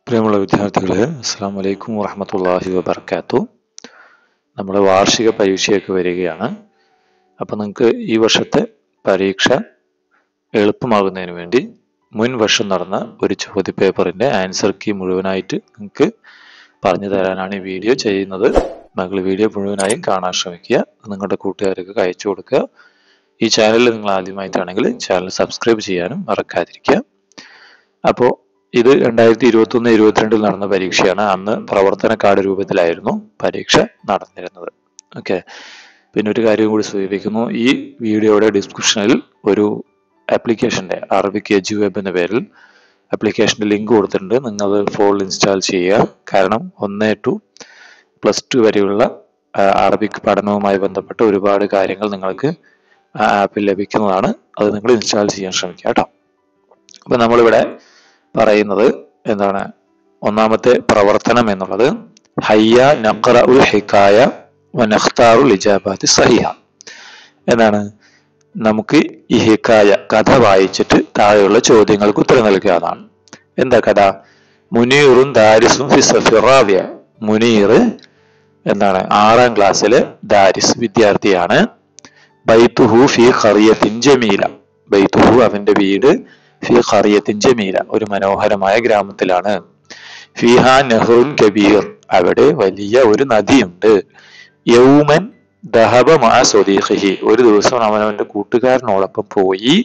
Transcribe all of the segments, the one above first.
പ്രിയമുള്ള വിദ്യാർത്ഥികളെ, അസ്സലാമു അലൈക്കും വറഹ്മത്തുള്ളാഹി വബറകാതുഹു. നമ്മുടെ വാർഷിക പരീക്ഷയൊക്കെ വരികയാണ്. അപ്പം നിങ്ങൾക്ക് ഈ വർഷത്തെ പരീക്ഷ എളുപ്പമാകുന്നതിന് വേണ്ടി മുൻ വർഷം നടന്ന ഒരു ചോദ്യപേപ്പറിൻ്റെ ആൻസർ കീ മുഴുവനായിട്ട് നിങ്ങൾക്ക് പറഞ്ഞു തരാനാണ് ഈ വീഡിയോ ചെയ്യുന്നത്. നിങ്ങൾ വീഡിയോ മുഴുവനായും കാണാൻ ശ്രമിക്കുക, നിങ്ങളുടെ കൂട്ടുകാർക്ക് അയച്ചു കൊടുക്കുക. ഈ ചാനലിൽ നിങ്ങൾ ആദ്യമായിട്ടാണെങ്കിൽ ചാനൽ സബ്സ്ക്രൈബ് ചെയ്യാനും മറക്കാതിരിക്കുക. അപ്പോൾ ഇത് 2021-22 നടന്ന പരീക്ഷയാണ്. അന്ന് പ്രവർത്തന കാർഡ് രൂപത്തിലായിരുന്നു പരീക്ഷ നടന്നിരുന്നത്. ഓക്കെ, പിന്നെ ഒരു കാര്യം കൂടി സൂചിപ്പിക്കുന്നു. ഈ വീഡിയോയുടെ ഡിസ്ക്രിപ്ഷനിൽ ഒരു ആപ്ലിക്കേഷൻ്റെ അറബിക് എജു വെബ് എന്ന പേരിൽ ആപ്ലിക്കേഷൻ്റെ ലിങ്ക് കൊടുത്തിട്ടുണ്ട്. നിങ്ങൾ ഫോണിൽ ഇൻസ്റ്റാൾ ചെയ്യുക. കാരണം 1 to +2 വരെയുള്ള അറബിക് പഠനവുമായി ബന്ധപ്പെട്ട ഒരുപാട് കാര്യങ്ങൾ നിങ്ങൾക്ക് ആ ആപ്പിൽ ലഭിക്കുന്നതാണ്. അത് നിങ്ങൾ ഇൻസ്റ്റാൾ ചെയ്യാൻ ശ്രമിക്കുക കേട്ടോ. അപ്പം നമ്മളിവിടെ പറയുന്നത് എന്താണ്? ഒന്നാമത്തെ പ്രവർത്തനം എന്നുള്ളത് ഹയ്യ നഖ്റഉൽ ഹികായ വനഖ്താറുൽ ഇജാബാത്തി സഹിഹ എന്നാണ്. നമുക്ക് ഈ ഹികായ കഥ വായിച്ചിട്ട് താഴെയുള്ള ചോദ്യങ്ങൾക്ക് ഉത്തരം നൽകുകയാണ്. എന്താ കഥ? മുനീറും ദാരിസും ഫി സഫി റാബിയ. മുനീർ എന്താണ്? 6ാം ക്ലാസ്സിലെ ദാരിസ് വിദ്യാർത്ഥിയാണ്. ബൈതുഹു ഫി ഖറിയത്തിൻ ജമീല. ബൈതുഹു അവന്റെ വീട് ഫി ഖറിയത്തിൻ ജമീല ഒരു മനോഹരമായ ഗ്രാമത്തിലാണ്. ഫിഹാ നഹ്റുൻ കബീർ അവിടെ വലിയ ഒരു നദിയുണ്ട്. യൗമൻ ദഹബ മഅ സ്വദീഖിഹി ഒരു ദിവസം അവൻ അവന്റെ കൂട്ടുകാരനോടൊപ്പം പോയി.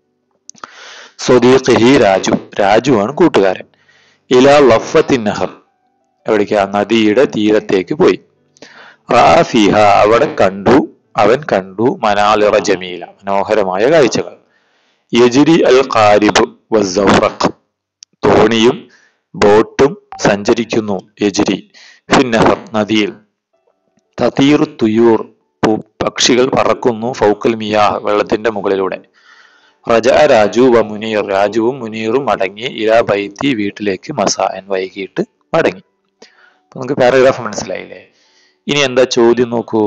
സ്വദീഖിഹി രാജുവാണ് കൂട്ടുകാരൻ. ഇലാ ലഫത്തിൻ നഹർ എവിടേക്കാ? നദിയുടെ തീരത്തേക്ക് പോയി. റാ ഫിഹ അവൻ കണ്ടു മനാലിറ ജമീല മനോഹരമായ കാഴ്ചകൾ. യജ്രി അൽ ഖാരിബ് വസ്സൗറഖ് തോണിയും ബോട്ടും സഞ്ചരിക്കുന്നു. യജ്രി ഫിന്നഹർ നദിയിൽ. തതീറു തുയൂർ പക്ഷികൾ പറക്കുന്നു. ഫൗക്കൽ മിയാഹ് വെള്ളത്തിന്റെ മുകളിലൂടെ. റജഅ രാജു വ മുനീർ രാജുവും മുനീറും മടങ്ങി. ഇലാ ബൈത്തി വീട്ടിലേക്ക് മസാഅൻ വൈകിട്ട് മടങ്ങി. അപ്പൊ നമുക്ക് പാരഗ്രാഫ് മനസ്സിലായില്ലേ? ഇനി എന്താ ചോദ്യം നോക്കൂ.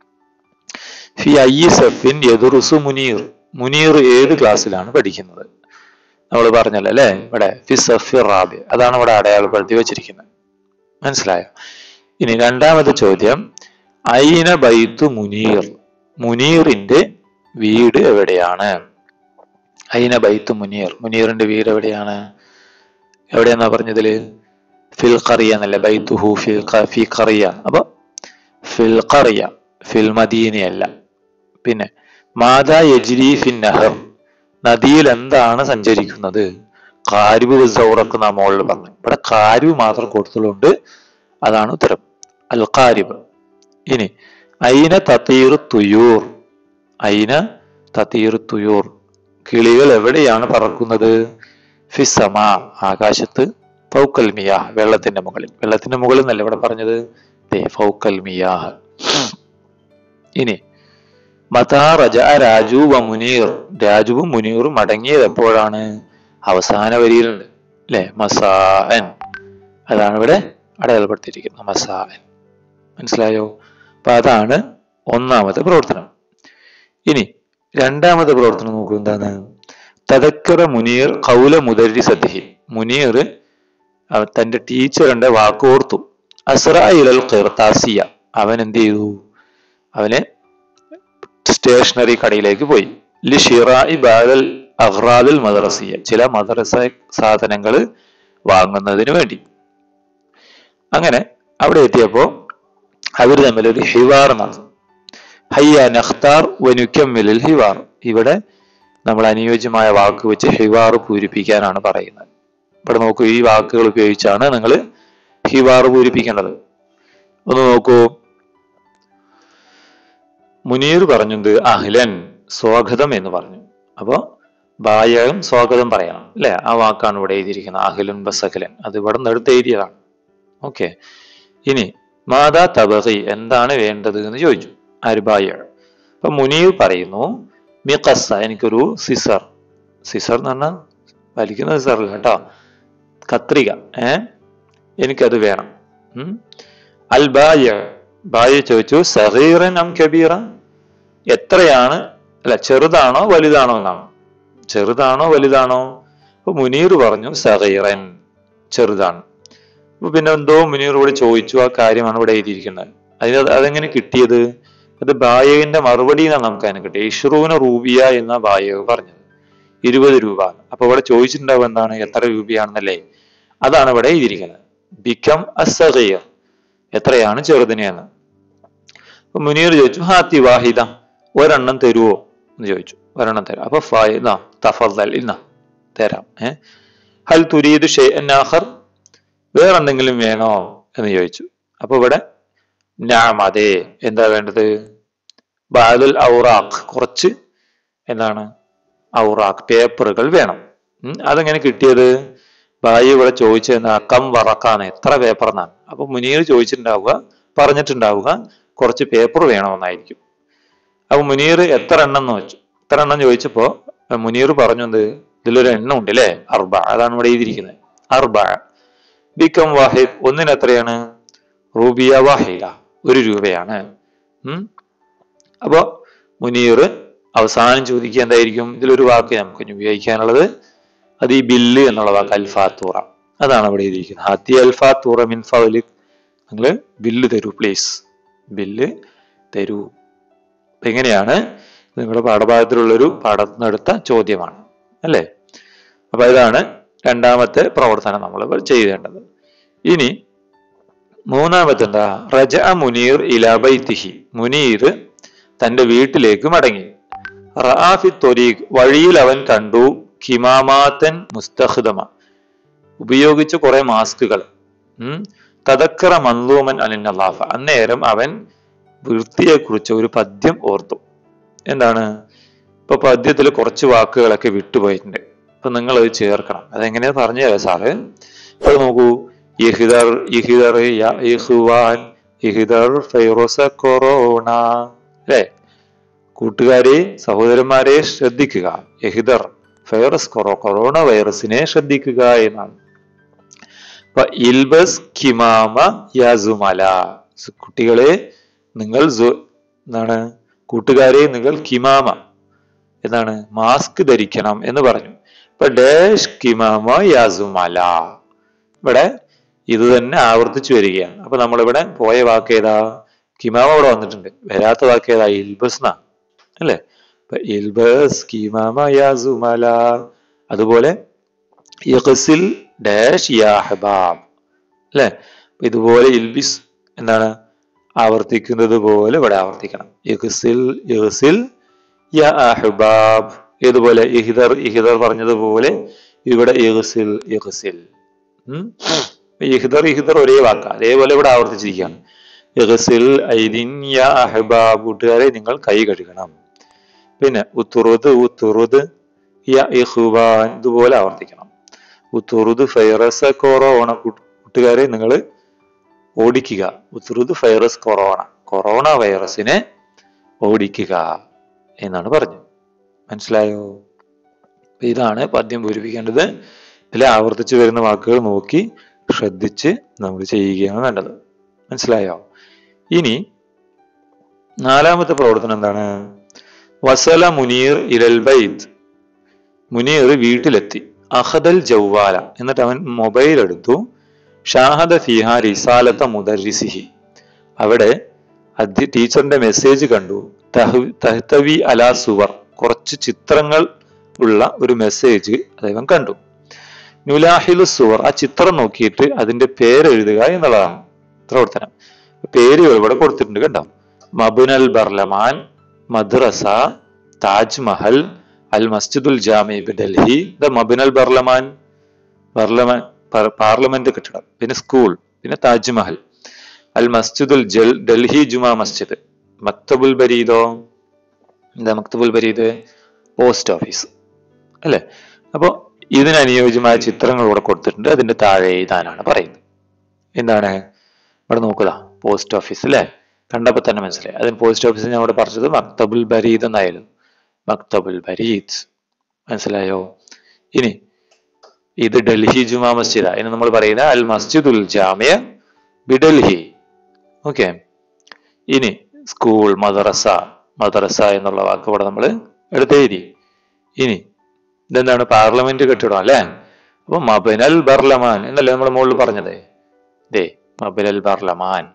ഫി അയ്യി സഫിൻ യദ്റുസു മുനീർ. മുനീർ ഏത് ക്ലാസ്സിലാണ് പഠിക്കുന്നത്? നമ്മൾ പറഞ്ഞല്ലോ അല്ലെ, ഇവിടെ ഫി സഫി റാബി അതാണ് ഇവിടെ അടയാളപ്പെടുത്തി വെച്ചിരിക്കുന്നത്. മനസ്സിലായോ? ഇനി രണ്ടാമത്തെ ചോദ്യം ഐന ബൈത്തു മുനീർ. മുനീറിന്റെ വീട് എവിടെയാണ്? ഐന ബൈത്തു മുനീർ. മുനീറിന്റെ വീട് എവിടെയാണ്? എവിടെയാന്നാ പറഞ്ഞതില്? ഫിൽ ഖറിയ എന്നല്ല, ബൈത്തുഹു ഫി ഖറിയ. അപ്പൊ ഫിൽ ഖറിയ, ഫിൽ മദീനയല്ല. പിന്നെ മാതാ യജ്രി ഫിൻ നഹർ നദിയിൽ എന്താണ് സഞ്ചരിക്കുന്നത്? ഖാരിബ് വസ്സൗറഖ് നാം മുകളിൽ പറഞ്ഞു. ഇവിടെ ഖാരിബ് മാത്രം കൊടുത്തുകൊണ്ട് അതാണ് ഉത്തരം, അൽ ഖാരിബ്. ഇനി ഐന തതീറു തുയൂർ. ഐന തതീറു തുയൂർ കിളികൾ എവിടെയാണ് പറക്കുന്നത്? ഫിസ്സമാ ആകാശത്ത്. ഫൗക്കൽ മിയാഹ് വെള്ളത്തിന്റെ മുകളിൽ. വെള്ളത്തിന്റെ മുകളിൽ എന്നല്ല ഇവിടെ പറഞ്ഞത്, ഫൗക്കൽ മിയാഹ്. ഇനി മതാ റജഅ രാജു വ മുനീർ രാജുവും മുനീറും മടങ്ങിയത് എപ്പോഴാണ്? അവസാന വരിയിലുണ്ട് അല്ലെ, മസാഅൻ. അതാണ് ഇവിടെ അടയാളപ്പെടുത്തിയിരിക്കുന്നത്, മസാഅൻ. മനസ്സിലായോ? അപ്പൊ അതാണ് ഒന്നാമത്തെ പ്രവർത്തനം. ഇനി രണ്ടാമത്തെ പ്രവർത്തനം നോക്കൂ. എന്താണ്? തദക്കറ മുനീർ ഖൗല മുദർരിസതിഹി. മുനീർ തന്റെ ടീച്ചറിന്റെ വാക്കോർത്തു. അസ്റഅ ഇലൽ ഖിർതാസിയ അവൻ എന്ത് ചെയ്തു? അവന് സ്റ്റേഷനറി കടയിലേക്ക് പോയി. ലിഷിറാഇ ബഅദൽ അഗ്റാദിൽ മദ്രസിയ ചില മദ്രസ സാധനങ്ങൾ വാങ്ങുന്നതിന് വേണ്ടി. അങ്ങനെ അവിടെ എത്തിയപ്പോ അവർ തമ്മിൽ ഒരു ഹിവാർ നടന്നു. ഹയ്യ നഖ്താർ വനുക്കമ്മിലുൽ ഹിവാർ. ഇവിടെ നമ്മൾ അനുയോജ്യമായ വാക്ക് വെച്ച് ഹിവാർ പൂരിപ്പിക്കാനാണ് പറയുന്നത്. ഇവിടെ നോക്കൂ, ഈ വാക്കുകൾ ഉപയോഗിച്ചാണ് നിങ്ങൾ ഹിവാർ പൂരിപ്പിക്കേണ്ടത്. ഒന്ന് നോക്കൂ. മുനീർ പറഞ്ഞത് അഹ്ലൻ സ്വാഗതം എന്ന് പറഞ്ഞു. അപ്പോ ബായകം സ്വാഗതം പറയണം അല്ലെ? ആ വാക്കാണ് ഇവിടെ എഴുതിയിരിക്കുന്നത്, അഹ്ലൻ ബസഹ്ലൻ. അത് ഇവിടെ നിന്ന് എഴുതിയതാണ്. ഓക്കെ. ഇനി മാതാ തബഗി എന്താണ് വേണ്ടത് എന്ന് ചോദിച്ചു അർബായ. അപ്പൊ മുനീർ പറയുന്നു മിഖസ എനിക്കൊരു സിസർ. സിസർ എന്ന് പറഞ്ഞാൽ വലിക്കുന്ന സിസർ കേട്ടോ, കത്രിക. എനിക്കത് വേണം. അൽ ബായ ചോദിച്ചു സഗീറൻ അം കബീറ എത്രയാണ്? അല്ല, ചെറുതാണോ വലുതാണോ എന്നാണ്. ചെറുതാണോ വലുതാണോ? അപ്പൊ മുനീർ പറഞ്ഞു സഗീറൻ ചെറുതാണ്. പിന്നെ എന്തോ മുനീർ ഇവിടെ ചോദിച്ചു, ആ കാര്യമാണ് ഇവിടെ എഴുതിയിരിക്കുന്നത്. അതെങ്ങനെ കിട്ടിയത്? അത് ബായകന്റെ മറുപടി എന്നാണ് നമുക്ക് അതിനെ കിട്ടിയത്. ഇഷ്റൂന റൂബിയ എന്ന ബായക പറഞ്ഞത് 20 രൂപ. അപ്പൊ ഇവിടെ ചോദിച്ചിട്ടുണ്ടാവും എന്താണ്, എത്ര രൂപയാണെന്നല്ലേ. അതാണ് ഇവിടെ എഴുതിയിരിക്കുന്നത്. ബിക്കം അസ്സഗീർ, എത്രയാണ് ചെറുതിനെ എന്ന്. അപ്പൊ മുനീർ ചോദിച്ചു ഹാത്തി വാഹിദ, ഒരെണ്ണം തരുവോ എന്ന് ചോദിച്ചു. ഒരെണ്ണം തരാം. അപ്പൊ തഫദ്ദൽ, ഇന്ന തരാം. ഹൽ തുരീദു ഷൈഅൻ ആഖർ, വേറെന്തെങ്കിലും വേണോ എന്ന് ചോദിച്ചു. അപ്പൊ ഇവിടെ നഅം, അതെ, എന്താ വേണ്ടത്? ബഅദുൽ ഔറാഖ്, കുറച്ച് എന്താണ് ഔറാഖ്, പേപ്പറുകൾ വേണം. അതെങ്ങനെ കിട്ടിയത്? ബായി ഇവിടെ ചോദിച്ചതെന്ന് കം വറക്കാണ്, എത്ര പേപ്പർ എന്നാണ്. അപ്പൊ മുനീർ ചോദിച്ചിട്ടുണ്ടാവുക, പറഞ്ഞിട്ടുണ്ടാവുക കുറച്ച് പേപ്പർ വേണമെന്നായിരിക്കും. അപ്പൊ മുനീർ എത്ര എണ്ണം എന്ന് വെച്ചു. എത്ര എണ്ണം ചോദിച്ചപ്പോ മുനീർ പറഞ്ഞു, എന്ത്, ഇതിലൊരു എണ്ണം ഉണ്ട് അല്ലേ, അർബ, അതാണ് ഇവിടെ എഴുതിയിരിക്കുന്നത്. അർബ ബിക്കം വാഹിദ്, ഒന്നിന് എത്രയാണ്? റൂബിയ വാഹിദ, 1 രൂപയാണ്. അപ്പൊ മുനീർ അവസാനം ചോദിക്കുക എന്തായിരിക്കും? ഇതിലൊരു വാക്ക് നമുക്ക് ഉപയോഗിക്കാനുള്ളത്, അത് ഈ ബില്ല് എന്നുള്ള വാക്ക്, അൽഫാത്തൂറ, അതാണ് അവിടെ എഴുതിയിരിക്കുന്നത്. ഹാത്തി അൽഫാത്തൂറ മിൻ ഫദ്ലിക്, നിങ്ങള് ബില്ല് തരൂ പ്ലീസ്, ബില്ല് തരൂ. എങ്ങനെയാണ്? നിങ്ങളുടെ പാഠഭാഗത്തിലുള്ളൊരു പാഠത്തിനെടുത്ത ചോദ്യമാണ് അല്ലേ. അപ്പൊ ഇതാണ് രണ്ടാമത്തെ പ്രവർത്തനം നമ്മൾ ചെയ്തേണ്ടത്. ഇനി മൂന്നാമത്തെ എന്താ? റജഅ മുനീർ ഇലാ ബൈതിഹി, മുനീർ തന്റെ വീട്ടിലേക്ക് മടങ്ങി. റഅ ഫി ത്വരീഖ്, വഴിയിൽ അവൻ കണ്ടു, കിമാമാതൻ മുസ്തഖ്ദമ, ഉപയോഗിച്ച കുറെ മാസ്കുകൾ. തദക്കറ മൻലൂമൻ അനിൻ നളാഫ, അന്നേരം അവൻ വൃത്തിയെ കുറിച്ച് ഒരു പദ്യം ഓർത്തു. എന്താണ്? ഇപ്പൊ പദ്യത്തിൽ കുറച്ച് വാക്കുകളൊക്കെ വിട്ടുപോയിട്ടുണ്ട്. അപ്പൊ നിങ്ങൾ അത് ചേർക്കണം. അതെങ്ങനെയാ പറഞ്ഞു തരാം സാറ്. അത് നോക്കൂ, ഇഹ്ദർ ഇഹ്ദർ യാ ഇഖ്വാൻ ഇഹ്ദർ ഫൈറസ കൊറോണ, അല്ലേ? കൂട്ടുകാരെ, സഹോദരന്മാരെ ശ്രദ്ധിക്കുക. ഇഹ്ദർ ഫൈറസ്, കൊറോണ വൈറസിനെ ശ്രദ്ധിക്കുക എന്നാണ്. അപ്പൊ ഇൽബസ് കിമാമ യാസുമല, കുട്ടികളെ നിങ്ങൾ എന്താണ്, കൂട്ടുകാരെ നിങ്ങൾ കിമാമ എന്താണ്, മാസ്ക് ധരിക്കണം എന്ന് പറഞ്ഞു. ഇപ്പൊ ഡാഷ് കിമാമ യാസുമല, ഇവിടെ ഇത് തന്നെ ആവർത്തിച്ചു വരികയാണ്. അപ്പൊ നമ്മളിവിടെ പോയ വാക്ക് ഏതാ? കിമാമ ഇവിടെ വന്നിട്ടുണ്ട്. വരാത്ത വാക്ക് ഏതാ? ഇൽബസ് എന്നാ, അല്ലേ? അപ്പൊ ഇൽബസ് കിമാമ യാസുമല. അതുപോലെ യഗ്സിൽ ഡാഷ് യാ ഹബാബ്, അല്ലെ? ഇതുപോലെ ഇൽബിസ് എന്താണ് ആവർത്തിക്കുന്നത് പോലെ ഇവിടെ ആവർത്തിക്കണം. യഗ്സിൽ യഗ്സിൽ യാ ഹബാബ്. ഇതുപോലെ ഇഹ്ദർ ഇഹ്ദർ പറഞ്ഞതുപോലെ ഇവിടെ യഗ്സിൽ യഗ്സിൽ. ഇഹ്ദർ ഇഹ്ദർ ഒരേ വാക്ക, അതേപോലെ ഇവിടെ ആവർത്തിച്ചിരിക്കുകയാണ്. യഗ്സിൽ ഐദിൻ യാ ഹബാബ്, കൂട്ടുകാരെ നിങ്ങൾ കൈ കഴുകണം. പിന്നെ ഉത്തുറുദ് ഉത്തുറുദ് യാ ഇഖ്വാൻ, ഇതുപോലെ ആവർത്തിക്കണം. ഉത്തുറുദ് ഫൈറസ കൊറോണ, കൂട്ടുകാരെ നിങ്ങൾ ഓടിക്കുക. ഉത്തുറുദ് ഫൈറസ് കൊറോണ, കൊറോണ വൈറസിനെ ഓടിക്കുക എന്നാണ് പറഞ്ഞത്. മനസ്സിലായോ? ഇതാണ് പദ്യം പൂരിപ്പിക്കേണ്ടത്. ഇതിൽ ആവർത്തിച്ചു വരുന്ന വാക്കുകൾ നോക്കി ശ്രദ്ധിച്ച് നമ്മൾ ചെയ്യുകയാണ് വേണ്ടത്. മനസ്സിലായോ? ഇനി നാലാമത്തെ പ്രവർത്തനം എന്താണ്? വസല മുനീർ ഇലൽ ബൈത്ത്, മുനീർ വീട്ടിലെത്തി. അഖദൽ ജവ്വാല, എന്നിട്ട് അവൻ മൊബൈൽ എടുത്തു. ഷാഹദ ഫിഹ റിസാലത്ത മുദർരിസിഹി, അവിടെ ടീച്ചറിന്റെ മെസ്സേജ് കണ്ടു. തഹ്തവി അലാ സുവർ, കുറച്ച് ചിത്രങ്ങൾ ഉള്ള ഒരു മെസ്സേജ് അദ്ദേഹം കണ്ടു. നുലാഹിലു സുവർ, ആ ചിത്രം നോക്കിയിട്ട് അതിന്റെ പേരെഴുതുക എന്നുള്ളതാണ് പ്രവർത്തനം. പേരുകൾ ഇവിടെ കൊടുത്തിട്ടുണ്ട് കണ്ടോ. മബുനൽ ബർലമാൻ, മദ്രസ, താജ്മഹൽ, അൽ മസ്ജിദുൽ ജാമി ഡൽഹി. മബുനൽ ബർലമാൻ, പാർലമെന്റ് കെട്ടിടം. പിന്നെ സ്കൂൾ, പിന്നെ താജ്മഹൽ. അൽ മസ്ജിദുൽ ഡൽഹി ജുമാ മസ്ജിദ്. മക്തബുൽ ബരീദോ, എന്താ മക്തബുൽ ബരീദ്? പോസ്റ്റ് ഓഫീസ്, അല്ലെ? അപ്പൊ ഇതിനനുയോജ്യമായ ചിത്രങ്ങൾ ഇവിടെ കൊടുത്തിട്ടുണ്ട്. അതിന്റെ താഴെ എഴുതാനാണ് പറയുന്നത്. എന്താണ് ഇവിടെ നോക്കുക? പോസ്റ്റ് ഓഫീസ്, അല്ലെ? കണ്ടപ്പോ തന്നെ മനസ്സിലായി. അതിന് പോസ്റ്റ് ഓഫീസ് ഞാൻ ഇവിടെ പറഞ്ഞത് മക്തബുൽ ബരീദ് എന്നായിരുന്നു. മക്തബുൽ ബരീദ്, മനസ്സിലായോ? ഇനി ഇത് ഡൽഹി ജുമാ മസ്ജിദ, ഇനി നമ്മൾ പറയുന്ന അൽ മസ്ജിദുൽ ജാമിയ ബിഡൽഹി. ഓക്കെ. ഇനി സ്കൂൾ, മദ്രസ, മദ്രസ എന്നുള്ള വാക്ക് ഇവിടെ നമ്മൾ എടുത്തെഴുതി. ഇനി ഇതെന്താണ്? പാർലമെന്റ് കെട്ടിടം, അല്ലെ? അപ്പൊ മബനൽ ബർലമാൻ എന്നല്ലേ നമ്മൾ മുകളിൽ പറഞ്ഞത്? ദേ മബലൽ ബർലമാൻ.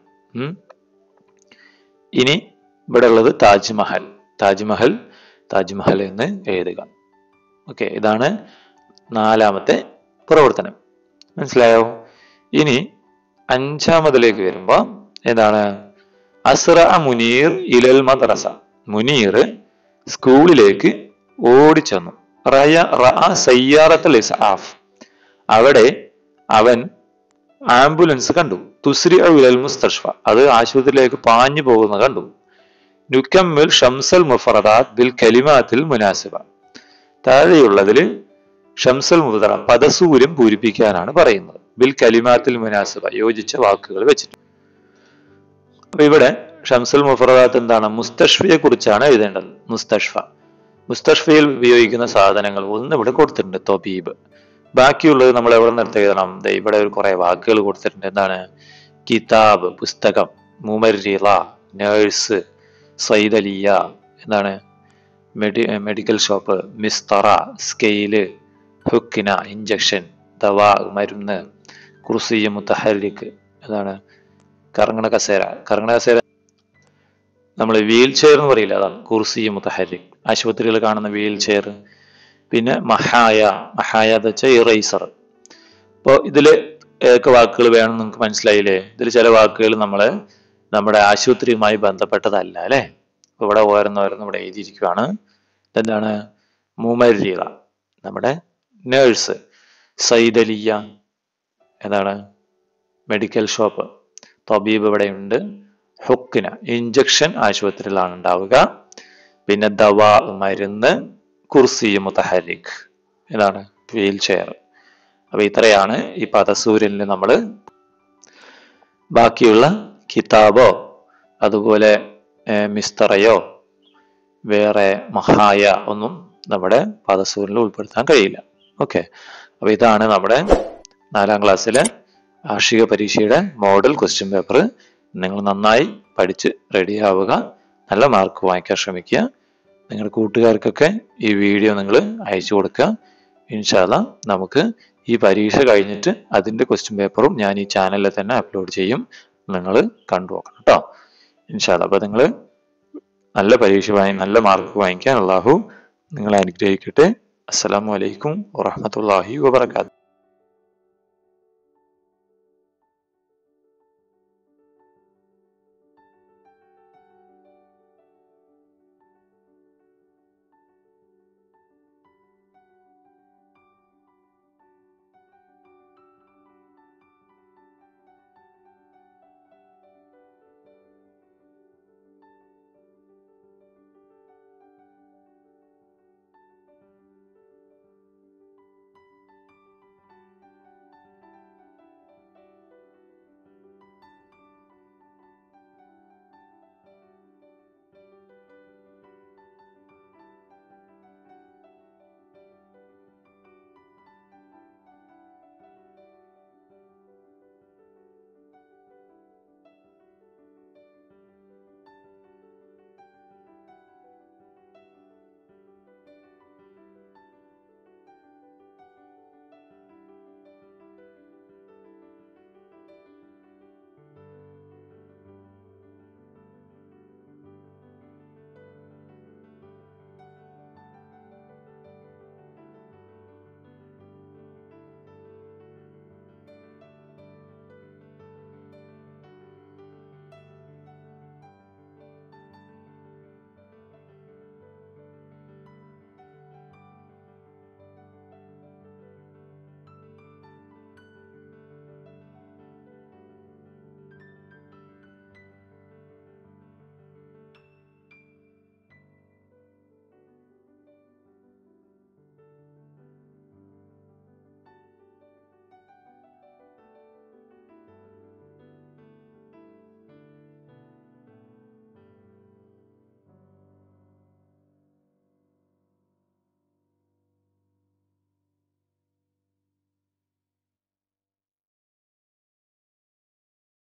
ഇനി ഇവിടെ ഉള്ളത് താജ്മഹൽ. താജ്മഹൽ താജ്മഹൽ എന്ന് എഴുതുക. ഓക്കെ, ഇതാണ് 4ാമത്തെ പ്രവർത്തനം. മനസ്സിലായോ? ഇനി 5ാമതിലേക്ക് വരുമ്പോ എന്താണ്? അസ്റഅ മുനീർ ഇലൽ മദ്രസ. മുനീർ സ്കൂളിലേക്ക് ഓടിച്ചെന്നു. സയ്യാറത്തുൽ ഇസ്ആഫ്. അവിടെ അവൻ ആംബുലൻസ് കണ്ടു. തുസ്രിഉ ഇലൽ മുസ്തഷ്ഫ. അത് ആശുപത്രിയിലേക്ക് പാഞ്ഞു പോകുന്നത് കണ്ടു. നുകമ്മിൽ ഷംസൽ മുഫറദാത്ത് ബിൽ കലിമാത്തിൽ മുനാസിബ. താഴെയുള്ളതിൽ ഷംസൽ മുഫറദ പദസൂര്യം പൂരിപ്പിക്കാനാണ് പറയുന്നത്. ബിൽ കലിമാത്തിൽ മുനാസിബ, യോജിച്ച വാക്കുകൾ വെച്ചിട്ട്. അപ്പൊ ഇവിടെ ഷംസുൽ മുഫറദാത്ത് എന്താണ്? മുസ്തഷ്ഫയെ കുറിച്ചാണ് എഴുതേണ്ടത്. മുസ്തഷ്ഫയിൽ ഉപയോഗിക്കുന്ന സാധനങ്ങൾ ഒന്ന് ഇവിടെ കൊടുത്തിട്ടുണ്ട്, തൊബീബ്. ബാക്കിയുള്ളത് നമ്മൾ എവിടെ നിർത്തി എഴുതണം? ഇവിടെ ഒരു കുറെ വാക്കുകൾ കൊടുത്തിട്ടുണ്ട്. എന്താണ്? കിതാബ് പുസ്തകം, മുമർരിള നേഴ്സ്, സൈദലിയ എന്താണ്? മെഡിക്കൽ ഷോപ്പ്, മിസ്തറ സ്കെയില്, ഹുക്കിന ഇഞ്ചക്ഷൻ, ദവാ മരുന്ന്, കുർസിയ മുത്തഹരിക്ക് എന്താണ്? കറങ്ങണ കസേര. കറങ്ങണ കസേര നമ്മൾ വീൽ ചെയർ എന്ന് പറയില്ല, അതാണ് കുർസിയ മുത്തഹരിക്, ആശുപത്രികളിൽ കാണുന്ന വീൽ ചെയർ. പിന്നെ മഹായ, മഹായ എന്ന് വെച്ചാൽ ഇറൈസർ. അപ്പോൾ ഇതില് ഏതൊക്കെ വാക്കുകൾ വേണം നിങ്ങൾക്ക് മനസ്സിലായില്ലേ? ഇതിൽ ചില വാക്കുകൾ നമ്മുടെ ആശുപത്രിയുമായി ബന്ധപ്പെട്ടതല്ല അല്ലെ. അപ്പൊ ഇവിടെ ഓരോന്നോരോന്ന് ഇവിടെ എഴുതിയിരിക്കുകയാണ്. എന്താണ്? മുമരിള നമ്മുടെ നേഴ്സ്, സൈദലിയ എന്താണ്? മെഡിക്കൽ ഷോപ്പ്, തബീബ് ഇവിടെയുണ്ട്, ഹുക്കിന ഇഞ്ചക്ഷൻ ആശുപത്രിയിലാണ് ഉണ്ടാവുക, പിന്നെ ദവാ മരുന്ന്, കുർസി മുതഹരിക് എന്താണ്? Wheel chair. അപ്പൊ ഇത്രയാണ് ഈ പദസൂര്യനിൽ നമ്മൾ. ബാക്കിയുള്ള കിതാബോ അതുപോലെ മിസ്തറയോ വേറെ മഹായ ഒന്നും നമ്മുടെ പദസൂര്യനിൽ ഉൾപ്പെടുത്താൻ കഴിയില്ല. ഓക്കെ, അപ്പൊ ഇതാണ് നമ്മുടെ 4ാം ക്ലാസ്സിലെ വാർഷിക പരീക്ഷയുടെ മോഡൽ ക്വസ്റ്റ്യൻ പേപ്പർ. നിങ്ങൾ നന്നായി പഠിച്ച് റെഡിയാവുക, നല്ല മാർക്ക് വാങ്ങിക്കാൻ ശ്രമിക്കുക. നിങ്ങളുടെ കൂട്ടുകാർക്കൊക്കെ ഈ വീഡിയോ നിങ്ങൾ അയച്ചു കൊടുക്കുക. ഇൻഷാ അല്ലാഹ് നമുക്ക് ഈ പരീക്ഷ കഴിഞ്ഞിട്ട് അതിന്റെ ക്വസ്റ്റ്യൻ പേപ്പറും ഞാൻ ഈ ചാനലിൽ തന്നെ അപ്ലോഡ് ചെയ്യും. നിങ്ങൾ കണ്ടു നോക്കണം കേട്ടോ, ഇൻഷാ അല്ലാഹ്. അപ്പൊ നിങ്ങൾ നല്ല പരീക്ഷ നല്ല മാർക്ക് വാങ്ങിക്കാൻ അല്ലാഹു നിങ്ങളെ അനുഗ്രഹിക്കട്ടെ. അസ്സലാമു അലൈക്കും വറഹ്മത്തുള്ളാഹി വബറകാതുഹു.